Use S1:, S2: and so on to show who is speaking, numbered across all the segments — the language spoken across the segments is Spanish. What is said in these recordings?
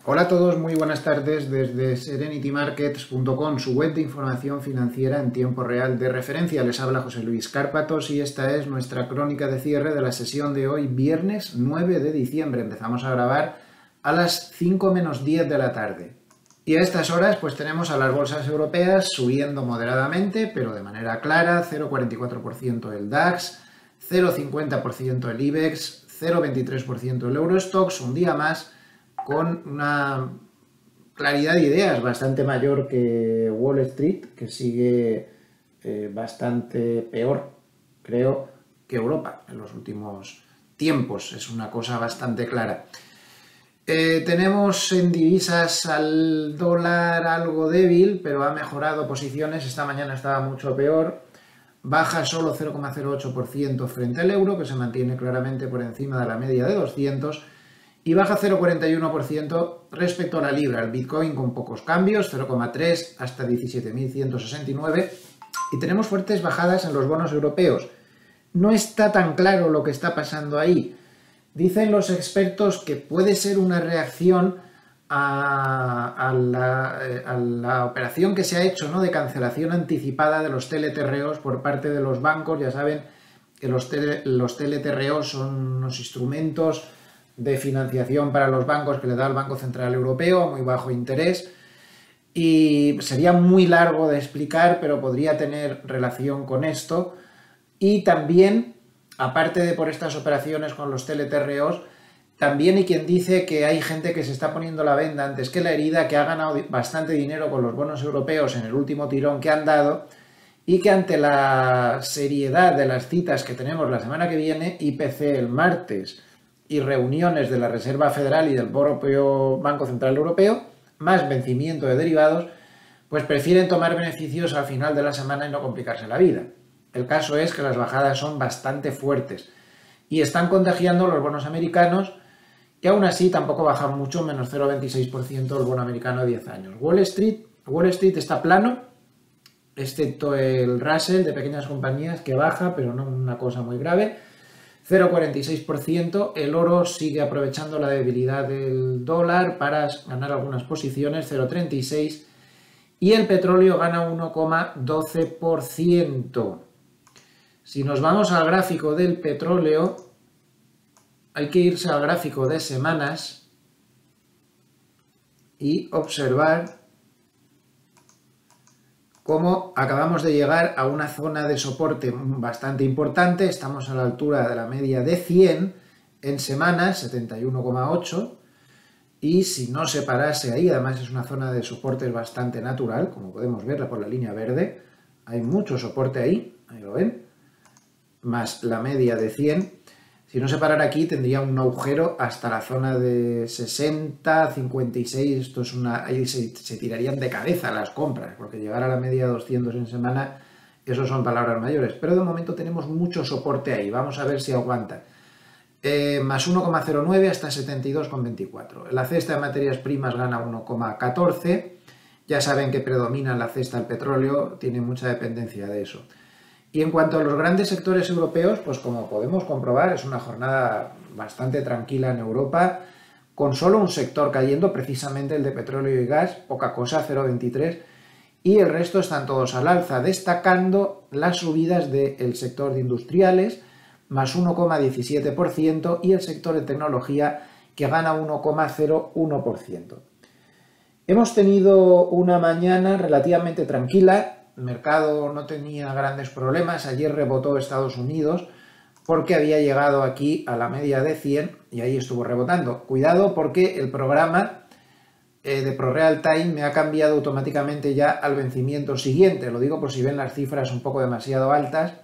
S1: Hola a todos, muy buenas tardes desde serenitymarkets.com, su web de información financiera en tiempo real de referencia. Les habla José Luis Cárpatos y esta es nuestra crónica de cierre de la sesión de hoy, viernes 9 de diciembre. Empezamos a grabar a las 5 menos 10 de la tarde. Y a estas horas pues tenemos a las bolsas europeas subiendo moderadamente, pero de manera clara, 0,44% el DAX, 0,50% el IBEX, 0,23% el Eurostoxx, un día más, con una claridad de ideas bastante mayor que Wall Street, que sigue bastante peor, creo, que Europa en los últimos tiempos. Es una cosa bastante clara. Tenemos en divisas al dólar algo débil, pero ha mejorado posiciones. Esta mañana estaba mucho peor. Baja solo 0,08% frente al euro, que se mantiene claramente por encima de la media de 200. Y baja 0,41% respecto a la libra. El Bitcoin con pocos cambios, 0,3 hasta 17.169. Y tenemos fuertes bajadas en los bonos europeos. No está tan claro lo que está pasando ahí. Dicen los expertos que puede ser una reacción a la operación que se ha hecho, ¿no?, de cancelación anticipada de los TLTROs por parte de los bancos. Ya saben que los TLTROs son unos instrumentos de financiación para los bancos que le da el Banco Central Europeo a muy bajo interés, y sería muy largo de explicar, pero podría tener relación con esto. Y también, aparte de por estas operaciones con los TLTROs, también hay quien dice que hay gente que se está poniendo la venda antes que la herida, que ha ganado bastante dinero con los bonos europeos en el último tirón que han dado, y que ante la seriedad de las citas que tenemos la semana que viene, IPC el martes y reuniones de la Reserva Federal y del propio Banco Central Europeo, más vencimiento de derivados, pues prefieren tomar beneficios al final de la semana y no complicarse la vida. El caso es que las bajadas son bastante fuertes y están contagiando los bonos americanos, que aún así tampoco bajan mucho, menos 0,26% el bono americano de 10 años. Wall Street está plano, excepto el Russell de pequeñas compañías, que baja, pero no una cosa muy grave, 0,46%. El oro sigue aprovechando la debilidad del dólar para ganar algunas posiciones, 0,36%. Y el petróleo gana 1,12%. Si nos vamos al gráfico del petróleo, hay que irse al gráfico de semanas y observar cómo acabamos de llegar a una zona de soporte bastante importante. Estamos a la altura de la media de 100 en semanas, 71,8, y si no se parase ahí, además es una zona de soporte bastante natural, como podemos verla por la línea verde, hay mucho soporte ahí lo ven, más la media de 100. Si no se parara aquí, tendría un agujero hasta la zona de 60, 56, esto es ahí se tirarían de cabeza las compras, porque llegar a la media de 200 en semana, eso son palabras mayores. Pero de momento tenemos mucho soporte ahí, vamos a ver si aguanta. Más 1,09 hasta 72,24. La cesta de materias primas gana 1,14. Ya saben que predomina en la cesta el petróleo, tiene mucha dependencia de eso. Y en cuanto a los grandes sectores europeos, pues como podemos comprobar, es una jornada bastante tranquila en Europa, con solo un sector cayendo, precisamente el de petróleo y gas, poca cosa, 0,23, y el resto están todos al alza, destacando las subidas del sector de industriales, más 1,17%, y el sector de tecnología, que gana 1,01%. Hemos tenido una mañana relativamente tranquila. El mercado no tenía grandes problemas. Ayer rebotó Estados Unidos porque había llegado aquí a la media de 100 y ahí estuvo rebotando. Cuidado, porque el programa de ProReal Time me ha cambiado automáticamente ya al vencimiento siguiente. Lo digo por si ven las cifras un poco demasiado altas.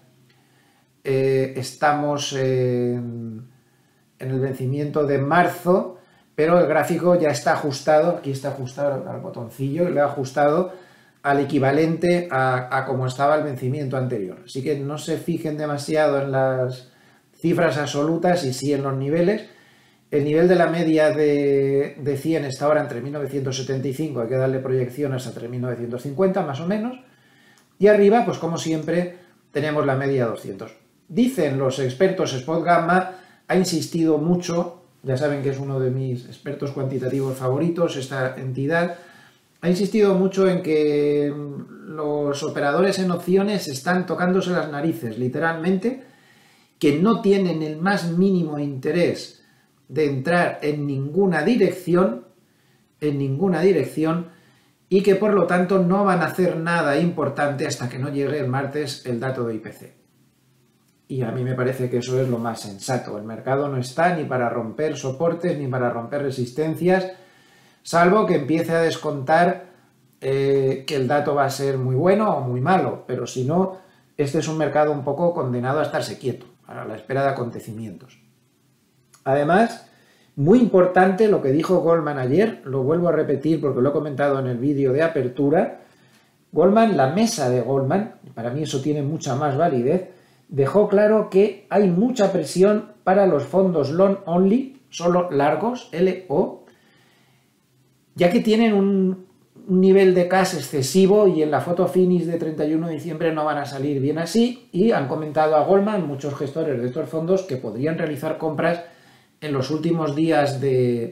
S1: Estamos en el vencimiento de marzo, pero el gráfico ya está ajustado. Aquí está ajustado al botoncillo y le ha ajustado al equivalente a como estaba el vencimiento anterior. Así que no se fijen demasiado en las cifras absolutas y sí en los niveles. El nivel de la media de 100 está ahora entre 1975, hay que darle proyección hasta 1950 más o menos. Y arriba, pues como siempre, tenemos la media 200. Dicen los expertos, Spot Gamma ha insistido mucho ya saben que es uno de mis expertos cuantitativos favoritos, esta entidad, ha insistido mucho en que los operadores en opciones están tocándose las narices, literalmente, que no tienen el más mínimo interés de entrar en ninguna dirección, y que por lo tanto no van a hacer nada importante hasta que no llegue el martes el dato de IPC. Y a mí me parece que eso es lo más sensato. El mercado no está ni para romper soportes ni para romper resistencias, salvo que empiece a descontar que el dato va a ser muy bueno o muy malo, pero si no, este es un mercado un poco condenado a estarse quieto, a la espera de acontecimientos. Además, muy importante lo que dijo Goldman ayer, lo vuelvo a repetir porque lo he comentado en el vídeo de apertura. Goldman, la mesa de Goldman, para mí eso tiene mucha más validez, dejó claro que hay mucha presión para los fondos long only, solo largos, LO, ya que tienen un nivel de cash excesivo y en la foto finish de 31 de diciembre no van a salir bien así, y han comentado a Goldman, muchos gestores de estos fondos, que podrían realizar compras en los últimos días del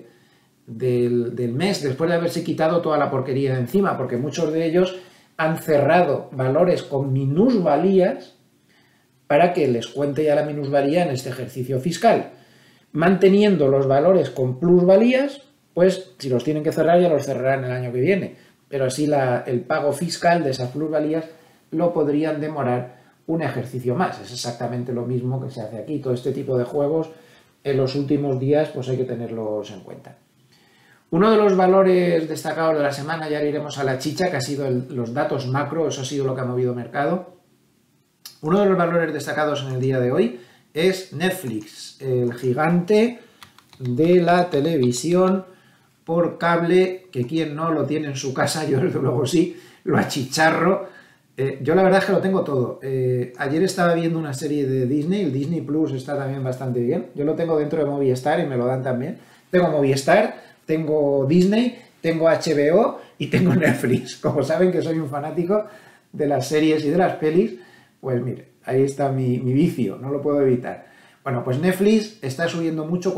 S1: mes, después de haberse quitado toda la porquería de encima, porque muchos de ellos han cerrado valores con minusvalías para que les cuente ya la minusvalía en este ejercicio fiscal. Manteniendo los valores con plusvalías, pues si los tienen que cerrar ya los cerrarán el año que viene, pero así el pago fiscal de esas plusvalías lo podrían demorar un ejercicio más. Es exactamente lo mismo que se hace aquí. Todo este tipo de juegos en los últimos días pues hay que tenerlos en cuenta. Uno de los valores destacados de la semana, ya iremos a la chicha, que ha sido los datos macro, eso ha sido lo que ha movido el mercado. Uno de los valores destacados en el día de hoy es Netflix, el gigante de la televisión por cable, que quien no lo tiene en su casa, yo desde luego sí, lo achicharro. Yo la verdad es que lo tengo todo. Ayer estaba viendo una serie de Disney, el Disney Plus está también bastante bien. Yo lo tengo dentro de Movistar y me lo dan también. Tengo Movistar, tengo Disney, tengo HBO y tengo Netflix. Como saben que soy un fanático de las series y de las pelis, pues mire, ahí está mi vicio, no lo puedo evitar. Bueno, pues Netflix está subiendo mucho,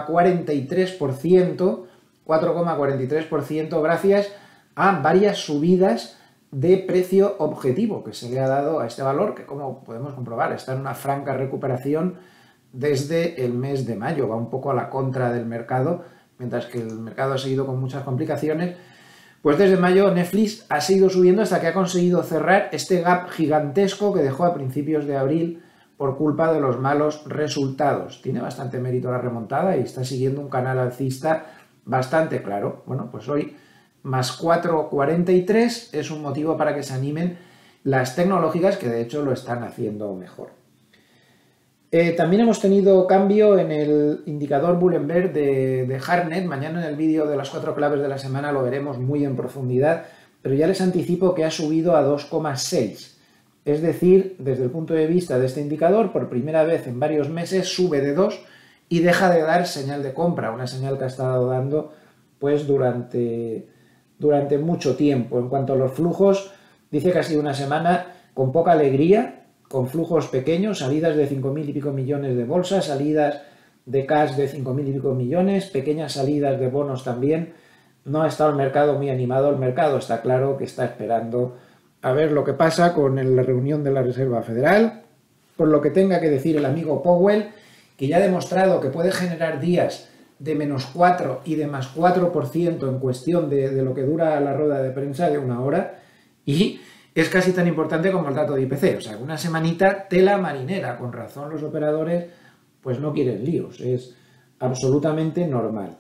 S1: 4,43% gracias a varias subidas de precio objetivo que se le ha dado a este valor, que como podemos comprobar está en una franca recuperación desde el mes de mayo, va un poco a la contra del mercado, mientras que el mercado ha seguido con muchas complicaciones. Pues desde mayo Netflix ha seguido subiendo hasta que ha conseguido cerrar este gap gigantesco que dejó a principios de abril por culpa de los malos resultados. Tiene bastante mérito la remontada y está siguiendo un canal alcista bastante claro. Bueno, pues hoy más 4,43 es un motivo para que se animen las tecnológicas, que de hecho lo están haciendo mejor. También hemos tenido cambio en el indicador Bull and Bear de Hartnett. Mañana en el vídeo de las 4 claves de la semana lo veremos muy en profundidad, pero ya les anticipo que ha subido a 2,6. Es decir, desde el punto de vista de este indicador, por primera vez en varios meses sube de 2 y deja de dar señal de compra, una señal que ha estado dando pues durante mucho tiempo. En cuanto a los flujos, dice que ha sido una semana con poca alegría, con flujos pequeños, salidas de 5.000 y pico millones de bolsas, salidas de cash de 5.000 y pico millones, pequeñas salidas de bonos también. No ha estado el mercado muy animado, el mercado está claro que está esperando a ver lo que pasa con la reunión de la Reserva Federal, por lo que tenga que decir el amigo Powell, que ya ha demostrado que puede generar días de menos 4 y de más 4% en cuestión de lo que dura la rueda de prensa de una hora, y es casi tan importante como el dato de IPC, o sea, una semanita tela marinera. Con razón los operadores pues no quieren líos, es absolutamente normal.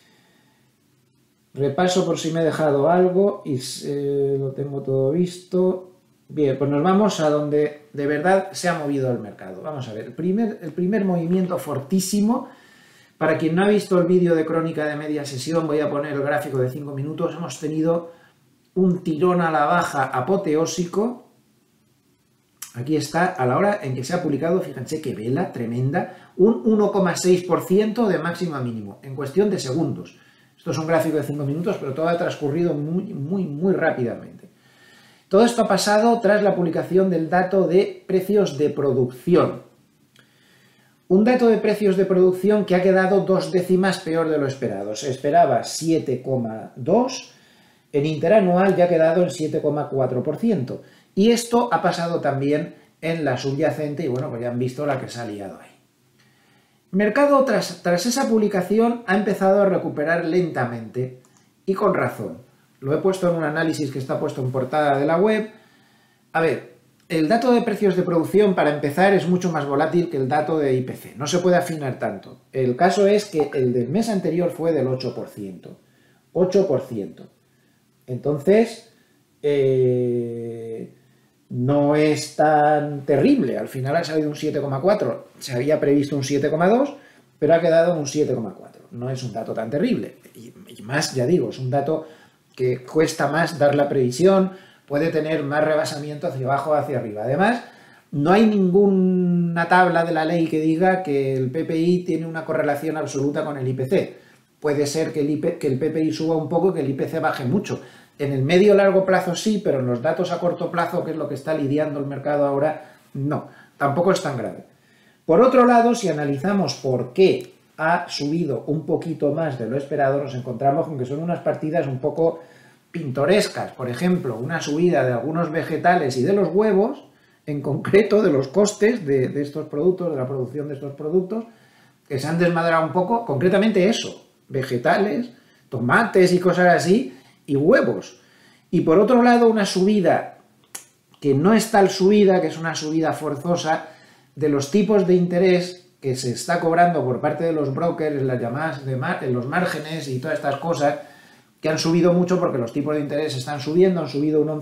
S1: Repaso por si me he dejado algo y lo tengo todo visto. Bien, pues nos vamos a donde de verdad se ha movido el mercado. Vamos a ver, el primer movimiento fortísimo. Para quien no ha visto el vídeo de crónica de media sesión, voy a poner el gráfico de 5 minutos. Hemos tenido un tirón a la baja apoteósico. Aquí está, a la hora en que se ha publicado, fíjense qué vela tremenda, un 1,6% de máximo a mínimo, en cuestión de segundos. Esto es un gráfico de 5 minutos, pero todo ha transcurrido muy rápidamente. Todo esto ha pasado tras la publicación del dato de precios de producción. Un dato de precios de producción que ha quedado 2 décimas peor de lo esperado. Se esperaba 7,2, en interanual ya ha quedado en 7,4%. Y esto ha pasado también en la subyacente y bueno, pues ya han visto la que se ha liado ahí. El mercado tras esa publicación ha empezado a recuperar lentamente y con razón. Lo he puesto en un análisis que está puesto en portada de la web. A ver, el dato de precios de producción, para empezar, es mucho más volátil que el dato de IPC. No se puede afinar tanto. El caso es que el del mes anterior fue del 8%. 8%. Entonces, no es tan terrible. Al final ha salido un 7,4. Se había previsto un 7,2, pero ha quedado un 7,4. No es un dato tan terrible. Y más, ya digo, es un dato que cuesta más dar la previsión, puede tener más rebasamiento hacia abajo o hacia arriba. Además, no hay ninguna tabla de la ley que diga que el PPI tiene una correlación absoluta con el IPC. Puede ser que el PPI suba un poco y que el IPC baje mucho. En el medio o largo plazo sí, pero en los datos a corto plazo, que es lo que está lidiando el mercado ahora, no, tampoco es tan grave. Por otro lado, si analizamos por qué ha subido un poquito más de lo esperado, nos encontramos con que son unas partidas un poco pintorescas. Por ejemplo, una subida de algunos vegetales y de los huevos, en concreto de los costes de estos productos, de la producción de estos productos, que se han desmadrado un poco, concretamente eso, vegetales, tomates y cosas así, y huevos. Y por otro lado, una subida que no es tal subida, que es una subida forzosa, de los tipos de interés que se está cobrando por parte de los brokers, las llamadas de los márgenes y todas estas cosas, que han subido mucho porque los tipos de interés están subiendo, han subido un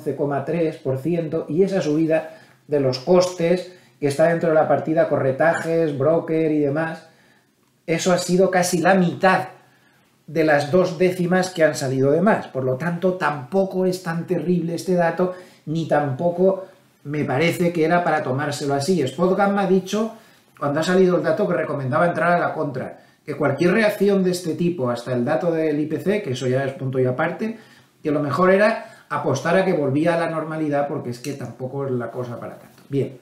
S1: 11,3%, y esa subida de los costes, que está dentro de la partida corretajes, broker y demás, eso ha sido casi la mitad de las 2 décimas que han salido de más. Por lo tanto, tampoco es tan terrible este dato, ni tampoco me parece que era para tomárselo así. SpotGamma ha dicho, cuando ha salido el dato, que recomendaba entrar a la contra, que cualquier reacción de este tipo, hasta el dato del IPC, que eso ya es punto y aparte, que lo mejor era apostar a que volvía a la normalidad, porque es que tampoco es la cosa para tanto. Bien,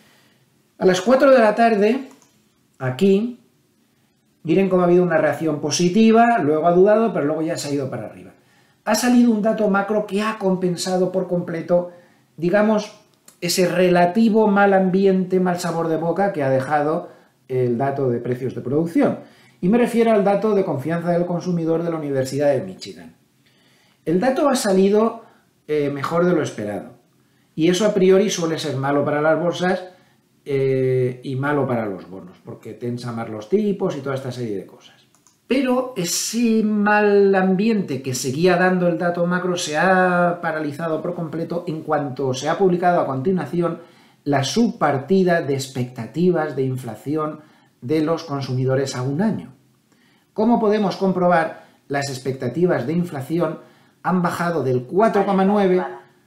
S1: a las 4 de la tarde, aquí, miren cómo ha habido una reacción positiva, luego ha dudado, pero luego ya se ha ido para arriba. Ha salido un dato macro que ha compensado por completo, digamos, ese relativo mal ambiente, mal sabor de boca que ha dejado el dato de precios de producción. Y me refiero al dato de confianza del consumidor de la Universidad de Michigan. El dato ha salido mejor de lo esperado. Y eso a priori suele ser malo para las bolsas y malo para los bonos, porque tensa más los tipos y toda esta serie de cosas. Pero ese mal ambiente que seguía dando el dato macro se ha paralizado por completo en cuanto se ha publicado a continuación la subpartida de expectativas de inflación de los consumidores a un año. Como podemos comprobar, las expectativas de inflación han bajado del 4,9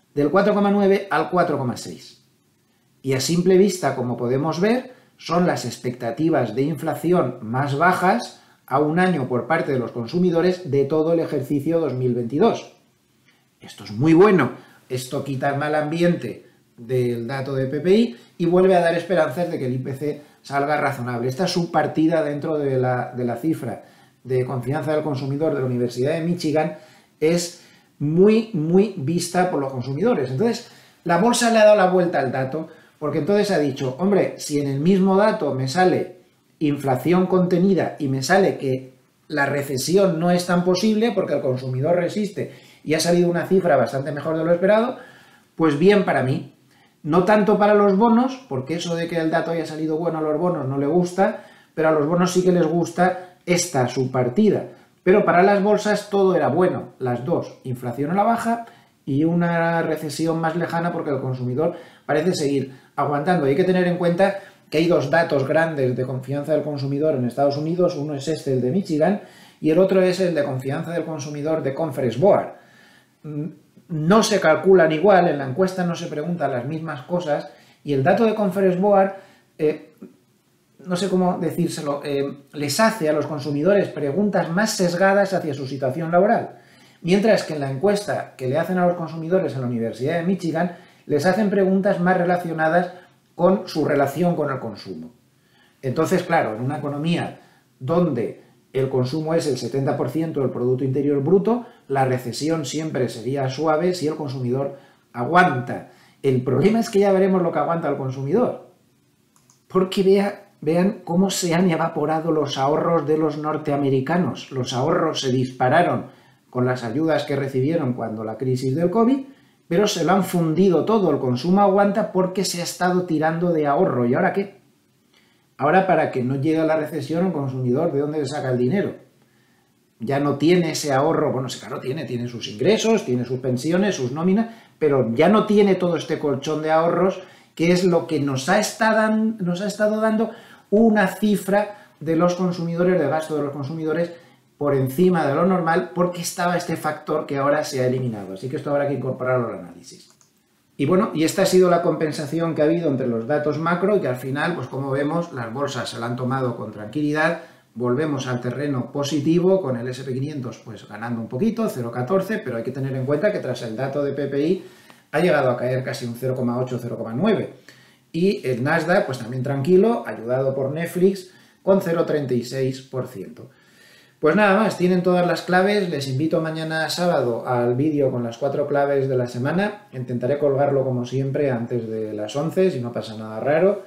S1: al 4,6. Y a simple vista, como podemos ver, son las expectativas de inflación más bajas a un año por parte de los consumidores de todo el ejercicio 2022. Esto es muy bueno, esto quita el mal ambiente del dato de PPI y vuelve a dar esperanzas de que el IPC salga razonable. Esta subpartida dentro de la cifra de confianza del consumidor de la Universidad de Michigan es muy vista por los consumidores. Entonces, la bolsa le ha dado la vuelta al dato, porque entonces ha dicho, hombre, si en el mismo dato me sale inflación contenida y me sale que la recesión no es tan posible porque el consumidor resiste y ha salido una cifra bastante mejor de lo esperado, pues bien para mí. No tanto para los bonos, porque eso de que el dato haya salido bueno a los bonos no le gusta, pero a los bonos sí que les gusta esta subpartida. Pero para las bolsas todo era bueno, las dos, inflación a la baja y una recesión más lejana porque el consumidor parece seguir aguantando. Y hay que tener en cuenta que hay 2 datos grandes de confianza del consumidor en Estados Unidos, uno es este, el de Michigan, y el otro es el de confianza del consumidor de Conference Board. No se calculan igual, en la encuesta no se preguntan las mismas cosas, y el dato de Conference Board, no sé cómo decírselo, les hace a los consumidores preguntas más sesgadas hacia su situación laboral, mientras que en la encuesta que le hacen a los consumidores en la Universidad de Michigan, les hacen preguntas más relacionadas con su relación con el consumo. Entonces, claro, en una economía donde el consumo es el 70% del Producto Interior Bruto, la recesión siempre sería suave si el consumidor aguanta. El problema es que ya veremos lo que aguanta el consumidor. Porque vean cómo se han evaporado los ahorros de los norteamericanos. Los ahorros se dispararon con las ayudas que recibieron cuando la crisis del COVID, pero se lo han fundido todo. El consumo aguanta porque se ha estado tirando de ahorro. ¿Y ahora qué? Ahora, para que no llegue a la recesión, el consumidor, ¿de dónde se saca el dinero? Ya no tiene ese ahorro, bueno, claro, tiene sus ingresos, tiene sus pensiones, sus nóminas, pero ya no tiene todo este colchón de ahorros, que es lo que nos ha estado dando una cifra de los consumidores, del gasto de los consumidores, por encima de lo normal, porque estaba este factor que ahora se ha eliminado. Así que esto habrá que incorporarlo al análisis. Y bueno, y esta ha sido la compensación que ha habido entre los datos macro, y que al final, pues como vemos, las bolsas se la han tomado con tranquilidad. Volvemos al terreno positivo, con el SP500 pues ganando un poquito, 0,14, pero hay que tener en cuenta que tras el dato de PPI ha llegado a caer casi un 0,8, 0,9. Y el Nasdaq pues también tranquilo, ayudado por Netflix, con 0,36%. Pues nada más, tienen todas las claves. Les invito mañana sábado al vídeo con las 4 claves de la semana. Intentaré colgarlo como siempre antes de las 11, si no pasa nada raro,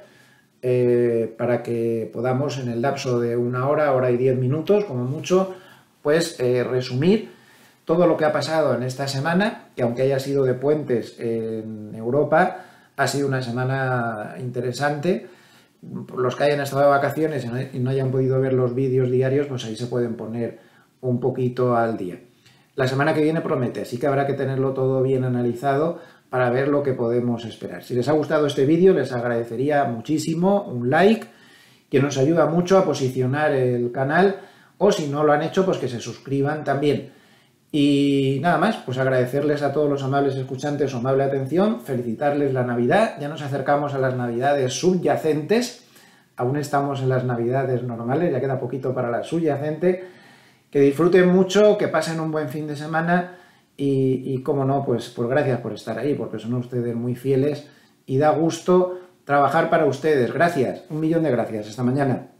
S1: para que podamos en el lapso de una hora y 10 minutos, como mucho, pues resumir todo lo que ha pasado en esta semana, que aunque haya sido de puentes en Europa, ha sido una semana interesante. Los que hayan estado de vacaciones y no hayan podido ver los vídeos diarios, pues ahí se pueden poner un poquito al día. La semana que viene promete, así que habrá que tenerlo todo bien analizado para ver lo que podemos esperar. Si les ha gustado este vídeo, les agradecería muchísimo un like, que nos ayuda mucho a posicionar el canal, o si no lo han hecho, pues que se suscriban también. Y nada más, pues agradecerles a todos los amables escuchantes su amable atención, felicitarles la Navidad. Ya nos acercamos a las Navidades subyacentes, aún estamos en las Navidades normales, ya queda poquito para la subyacente. Que disfruten mucho, que pasen un buen fin de semana y como no, pues gracias por estar ahí, porque son ustedes muy fieles y da gusto trabajar para ustedes. Gracias, 1.000.000 de gracias. Hasta mañana.